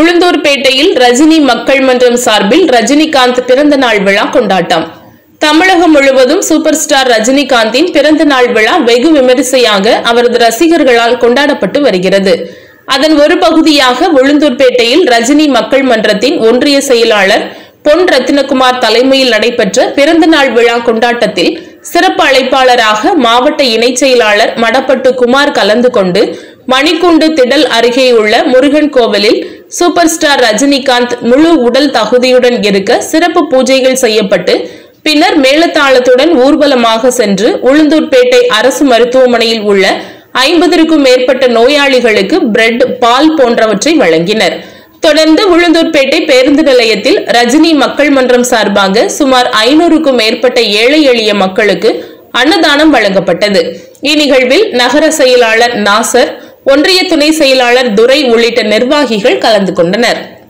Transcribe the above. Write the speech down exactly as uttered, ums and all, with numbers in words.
உளுந்தூர்பேட்டையில் ரஜினி மக்கள் மன்றம் சார்பில் ரஜினிகாந்த் பிறந்த நாள் விழா கொண்டாட்டம். தமிழகம் முழுவதும் சூப்பர் ஸ்டார் ரஜினிகாந்தின் பிறந்த நாள் விழா வெகு விமரிசையாக அவரது ரசிகர்களால் கொண்டாடப்பட்டு வருகிறது. அதன் ஒரு பகுதியாக உளுந்தூர்பேட்டையில் ரஜினி மக்கள் மன்றத்தின் ஒன்றிய செயலாளர் பொன் ரத்தினகுமார் தலைமையில் நடைபெற்ற பிறந்த நாள் விழா கொண்டாட்டத்தில் சிறப்பு அழைப்பாளராக மாவட்ட இணை செயலாளர் மடப்பட்டு குமார் கலந்து கொண்டு மணிக்கூண்டு திடல் அருகே உள்ள முருகன் கோவிலில் சூப்பர் ஸ்டார் ரஜினிகாந்த் முழு உடல் தகுதியுடன் இருக்க சிறப்பு பூஜைகள் செய்யப்பட்டு பின்னர் மேளதாளத்துடன் ஊர்வலமாக சென்று உளுந்தூர்பேட்டை அரசு மருத்துவமனையில் உள்ள ஐம்பதற்கும் மேற்பட்ட நோயாளிகளுக்கு பிரெட், பால் போன்றவற்றை வழங்கினர். தொடர்ந்து உளுந்தூர்பேட்டை பேருந்து நிலையத்தில் ரஜினி மக்கள் மன்றம் சார்பாக சுமார் ஐநூறுக்கும் மேற்பட்ட ஏழை எளிய மக்களுக்கு அன்னதானம் வழங்கப்பட்டது. இந்நிகழ்வில் நகர செயலாளர் நாசர், ஒன்றிய துணை செயலாளர் துரை உள்ளிட்ட நிர்வாகிகள் கலந்து கொண்டனர்.